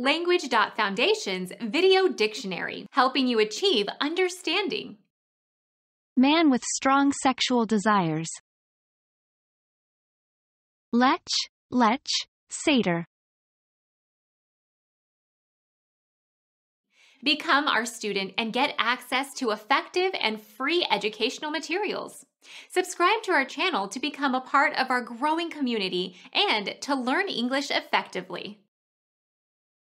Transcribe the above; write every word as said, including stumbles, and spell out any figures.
Language.Foundation's Video Dictionary, helping you achieve understanding. Man with strong sexual desires. Lech, lech, satyr. Become our student and get access to effective and free educational materials. Subscribe to our channel to become a part of our growing community and to learn English effectively.